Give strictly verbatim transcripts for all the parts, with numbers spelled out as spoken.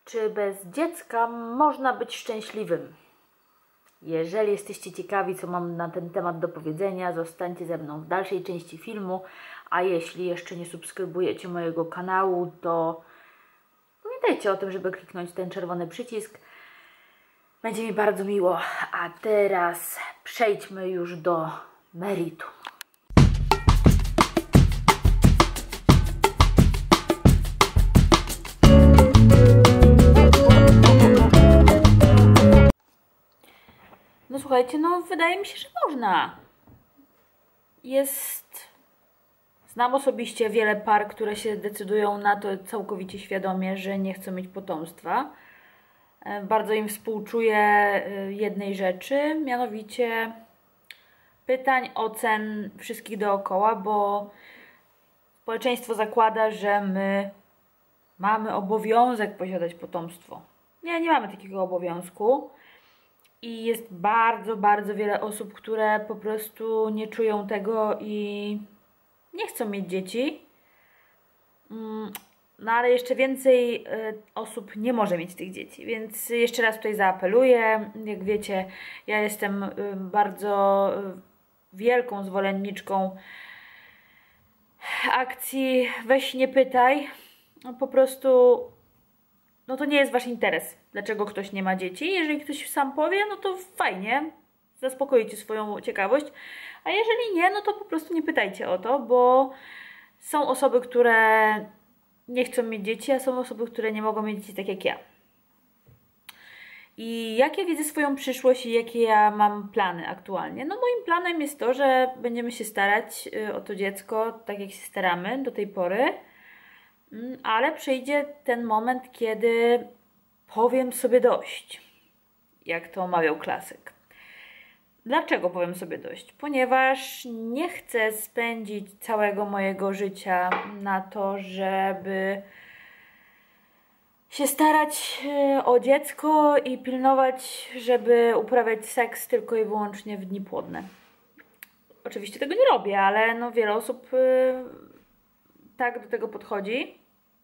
Czy bez dziecka można być szczęśliwym? Jeżeli jesteście ciekawi, co mam na ten temat do powiedzenia, zostańcie ze mną w dalszej części filmu, a jeśli jeszcze nie subskrybujecie mojego kanału, to pamiętajcie o tym, żeby kliknąć ten czerwony przycisk. Będzie mi bardzo miło. A teraz przejdźmy już do meritum. No słuchajcie, no wydaje mi się, że można. Jest... Znam osobiście wiele par, które się decydują na to całkowicie świadomie, że nie chcą mieć potomstwa. Bardzo im współczuję jednej rzeczy, mianowicie pytań, ocen wszystkich dookoła, bo społeczeństwo zakłada, że my mamy obowiązek posiadać potomstwo. Nie, nie mamy takiego obowiązku. I jest bardzo, bardzo wiele osób, które po prostu nie czują tego i nie chcą mieć dzieci. No ale jeszcze więcej osób nie może mieć tych dzieci, więc jeszcze raz tutaj zaapeluję. Jak wiecie, ja jestem bardzo wielką zwolenniczką akcji Weź nie pytaj. No, po prostu no to nie jest wasz interes, dlaczego ktoś nie ma dzieci. Jeżeli ktoś sam powie, no to fajnie, zaspokoicie swoją ciekawość, a jeżeli nie, no to po prostu nie pytajcie o to, bo są osoby, które nie chcą mieć dzieci, a są osoby, które nie mogą mieć dzieci tak jak ja. I jakie widzę swoją przyszłość i jakie ja mam plany aktualnie? No moim planem jest to, że będziemy się starać o to dziecko, tak jak się staramy do tej pory, ale przyjdzie ten moment, kiedy powiem sobie dość, jak to mawiał klasyk. Dlaczego powiem sobie dość? Ponieważ nie chcę spędzić całego mojego życia na to, żeby się starać o dziecko i pilnować, żeby uprawiać seks tylko i wyłącznie w dni płodne. Oczywiście tego nie robię, ale no wiele osób tak do tego podchodzi.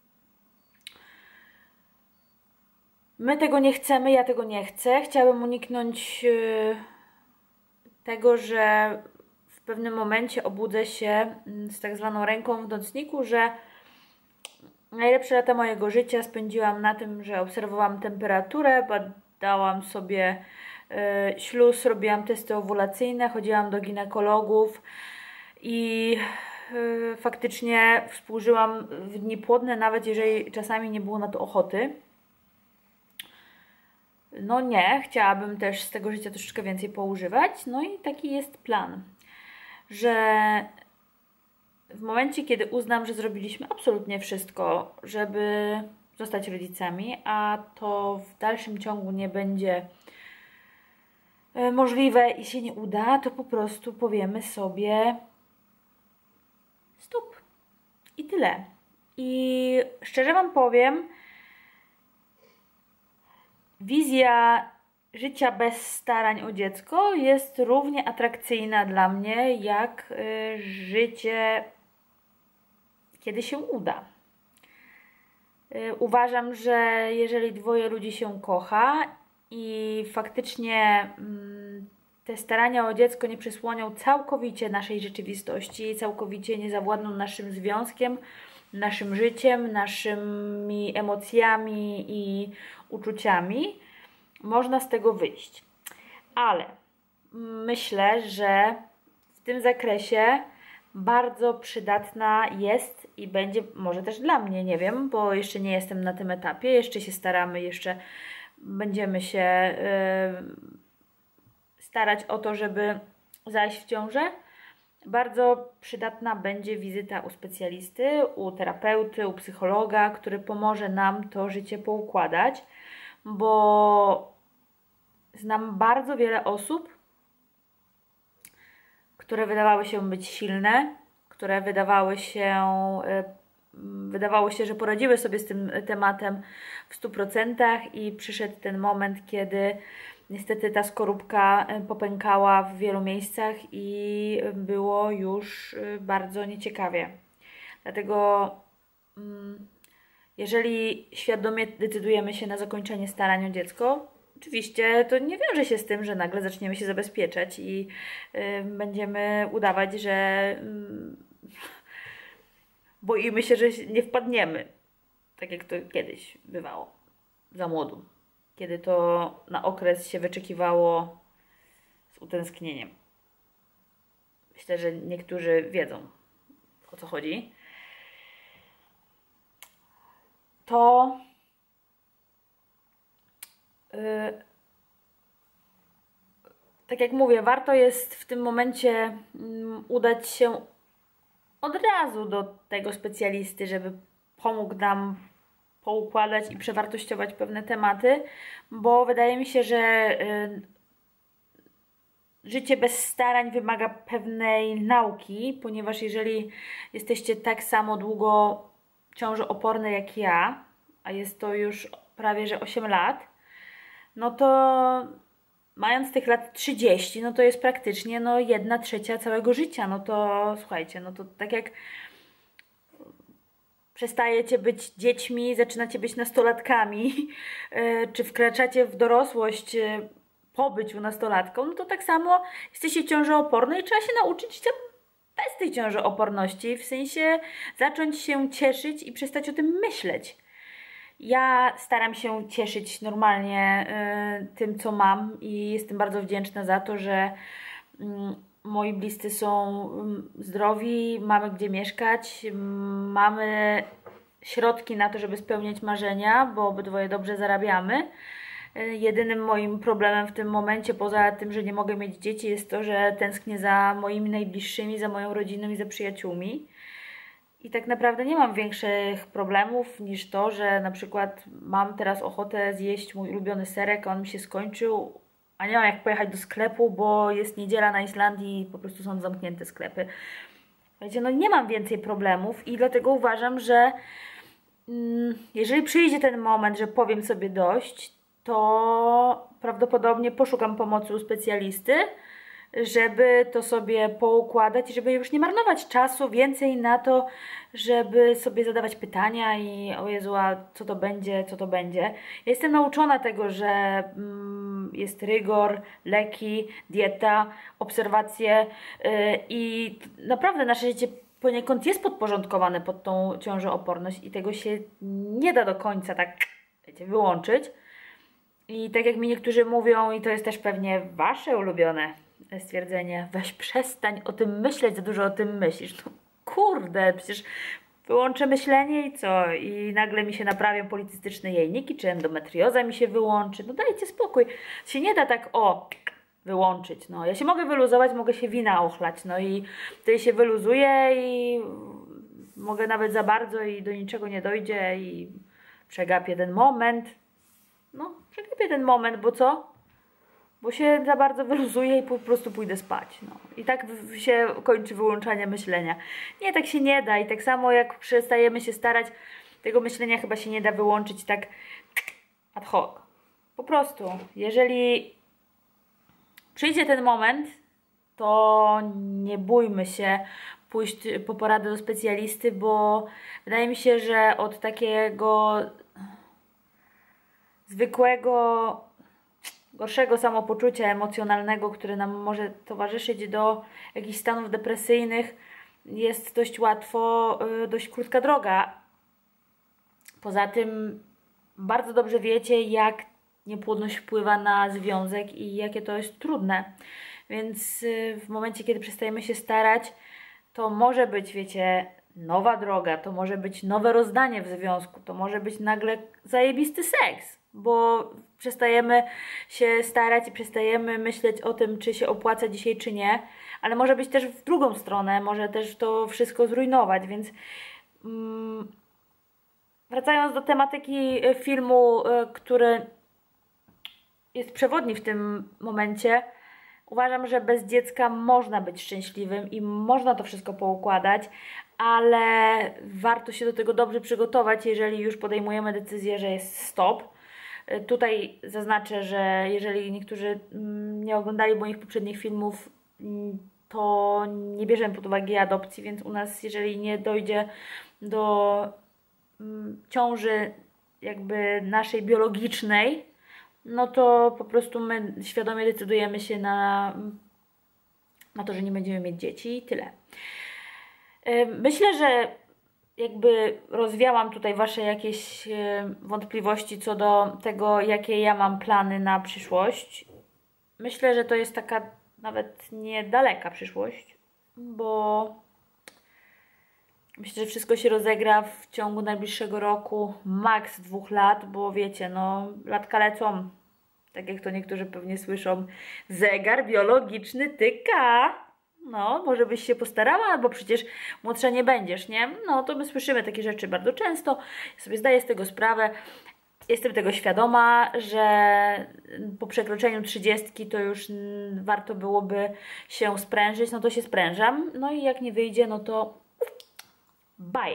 My tego nie chcemy, ja tego nie chcę. Chciałabym uniknąć yy, tego, że w pewnym momencie obudzę się z tak zwaną ręką w nocniku, że najlepsze lata mojego życia spędziłam na tym, że obserwowałam temperaturę, badałam sobie yy, śluz, robiłam testy owulacyjne, chodziłam do ginekologów i yy, faktycznie współżyłam w dni płodne, nawet jeżeli czasami nie było na to ochoty. No nie, chciałabym też z tego życia troszeczkę więcej poużywać. No i taki jest plan, że w momencie, kiedy uznam, że zrobiliśmy absolutnie wszystko, żeby zostać rodzicami, a to w dalszym ciągu nie będzie możliwe i się nie uda, to po prostu powiemy sobie stop. I tyle. I szczerze wam powiem, wizja życia bez starań o dziecko jest równie atrakcyjna dla mnie, jak y, życie, kiedy się uda. Y, uważam, że jeżeli dwoje ludzi się kocha i faktycznie y, te starania o dziecko nie przysłonią całkowicie naszej rzeczywistości, całkowicie nie zawładną naszym związkiem, naszym życiem, naszymi emocjami i uczuciami, można z tego wyjść. Ale myślę, że w tym zakresie bardzo przydatna jest i będzie, może też dla mnie, nie wiem, bo jeszcze nie jestem na tym etapie, jeszcze się staramy, jeszcze będziemy się yy, starać o to, żeby zajść w ciążę. Bardzo przydatna będzie wizyta u specjalisty, u terapeuty, u psychologa, który pomoże nam to życie poukładać, bo znam bardzo wiele osób, które wydawały się być silne, które wydawały się, wydawało się, że poradziły sobie z tym tematem w stu procentach i przyszedł ten moment, kiedy niestety ta skorupka popękała w wielu miejscach i było już bardzo nieciekawie. Dlatego Jeżeli świadomie decydujemy się na zakończenie starań o dziecko, oczywiście to nie wiąże się z tym, że nagle zaczniemy się zabezpieczać i y, będziemy udawać, że y, boimy się, że nie wpadniemy. Tak jak to kiedyś bywało, za młodu. Kiedy to na okres się wyczekiwało z utęsknieniem. Myślę, że niektórzy wiedzą, o co chodzi. To yy, tak jak mówię, warto jest w tym momencie yy, udać się od razu do tego specjalisty, żeby pomógł nam poukładać i przewartościować pewne tematy, bo wydaje mi się, że yy, życie bez starań wymaga pewnej nauki, ponieważ jeżeli jesteście tak samo długo ciążooporne jak ja, a jest to już prawie że osiem lat, no to mając tych lat trzydzieści, no to jest praktycznie no jedna trzecia całego życia. No to słuchajcie, no to tak jak przestajecie być dziećmi, zaczynacie być nastolatkami, czy wkraczacie w dorosłość po byciu nastolatką, no to tak samo jesteście ciążooporne i trzeba się nauczyć bez tej ciążooporności, w sensie zacząć się cieszyć i przestać o tym myśleć. Ja staram się cieszyć normalnie y, tym, co mam i jestem bardzo wdzięczna za to, że y, moi bliscy są y, zdrowi, mamy gdzie mieszkać, y, mamy środki na to, żeby spełniać marzenia, bo obydwoje dobrze zarabiamy. Y, jedynym moim problemem w tym momencie, poza tym, że nie mogę mieć dzieci, jest to, że tęsknię za moimi najbliższymi, za moją rodziną i za przyjaciółmi. I tak naprawdę nie mam większych problemów niż to, że na przykład mam teraz ochotę zjeść mój ulubiony serek, a on mi się skończył, a nie mam jak pojechać do sklepu, bo jest niedziela na Islandii i po prostu są zamknięte sklepy. Wiecie, no nie mam więcej problemów i dlatego uważam, że mm, jeżeli przyjdzie ten moment, że powiem sobie dość, to prawdopodobnie poszukam pomocy u specjalisty, żeby to sobie poukładać i żeby już nie marnować czasu więcej na to, żeby sobie zadawać pytania i o Jezu, a co to będzie, co to będzie. Ja jestem nauczona tego, że mm, jest rygor, leki, dieta, obserwacje yy, i naprawdę nasze życie poniekąd jest podporządkowane pod tą ciążooporność i tego się nie da do końca tak, wiecie, wyłączyć. I tak jak mi niektórzy mówią, i to jest też pewnie wasze ulubione stwierdzenie, weź przestań o tym myśleć, za dużo o tym myślisz. No kurde, przecież wyłączę myślenie i co? I nagle mi się naprawią policystyczne jajniki, czy endometrioza mi się wyłączy. No dajcie spokój. Się nie da tak o wyłączyć. No, ja się mogę wyluzować, mogę się wina ochlać. No i wtedy się wyluzuje i mogę nawet za bardzo i do niczego nie dojdzie i przegapię ten moment. No, przegapię ten moment, bo co? Bo się za bardzo wyluzuję i po prostu pójdę spać. No. I tak się kończy wyłączanie myślenia. Nie, tak się nie da. I tak samo jak przestajemy się starać, tego myślenia chyba się nie da wyłączyć tak ad hoc. Po prostu, jeżeli przyjdzie ten moment, to nie bójmy się pójść po poradę do specjalisty, bo wydaje mi się, że od takiego zwykłego, gorszego samopoczucia emocjonalnego, które nam może towarzyszyć, do jakichś stanów depresyjnych, jest dość łatwo, dość krótka droga. Poza tym bardzo dobrze wiecie, jak niepłodność wpływa na związek i jakie to jest trudne. Więc w momencie, kiedy przestajemy się starać, to może być, wiecie, nowa droga, to może być nowe rozdanie w związku, to może być nagle zajebisty seks, bo przestajemy się starać i przestajemy myśleć o tym, czy się opłaca dzisiaj, czy nie, ale może być też w drugą stronę, może też to wszystko zrujnować, więc mm, wracając do tematyki filmu, który jest przewodni w tym momencie, uważam, że bez dziecka można być szczęśliwym i można to wszystko poukładać, ale warto się do tego dobrze przygotować, jeżeli już podejmujemy decyzję, że jest stop. Tutaj zaznaczę, że jeżeli niektórzy nie oglądali moich poprzednich filmów, to nie bierzemy pod uwagę adopcji, więc u nas, jeżeli nie dojdzie do ciąży jakby naszej biologicznej, no to po prostu my świadomie decydujemy się na, na to, że nie będziemy mieć dzieci i tyle. Myślę, że jakby rozwiałam tutaj Wasze jakieś wątpliwości co do tego, jakie ja mam plany na przyszłość. Myślę, że to jest taka nawet niedaleka przyszłość, bo myślę, że wszystko się rozegra w ciągu najbliższego roku, maks dwóch lat, bo wiecie, no latka lecą, tak jak to niektórzy pewnie słyszą, zegar biologiczny tyka. No, może byś się postarała, bo przecież młodsza nie będziesz, nie? No, to my słyszymy takie rzeczy bardzo często. Ja sobie zdaję z tego sprawę. Jestem tego świadoma, że po przekroczeniu trzydziestki to już warto byłoby się sprężyć. No to się sprężam. No i jak nie wyjdzie, no to bye.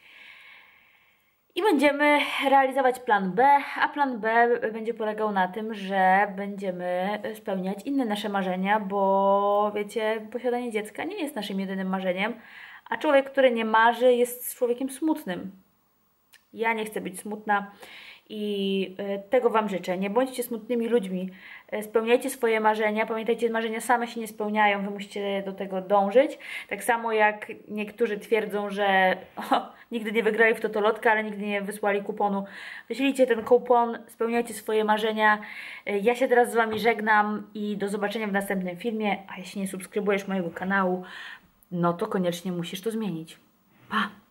I będziemy realizować plan B, a plan B będzie polegał na tym, że będziemy spełniać inne nasze marzenia, bo wiecie, posiadanie dziecka nie jest naszym jedynym marzeniem, a człowiek, który nie marzy, jest człowiekiem smutnym. Ja nie chcę być smutna i tego Wam życzę. Nie bądźcie smutnymi ludźmi. Spełniajcie swoje marzenia. Pamiętajcie, marzenia same się nie spełniają. Wy musicie do tego dążyć. Tak samo jak niektórzy twierdzą, że o, nigdy nie wygrali w totolotka, ale nigdy nie wysłali kuponu. Wyślijcie ten kupon, spełniajcie swoje marzenia. Ja się teraz z Wami żegnam i do zobaczenia w następnym filmie. A jeśli nie subskrybujesz mojego kanału, no to koniecznie musisz to zmienić. Pa!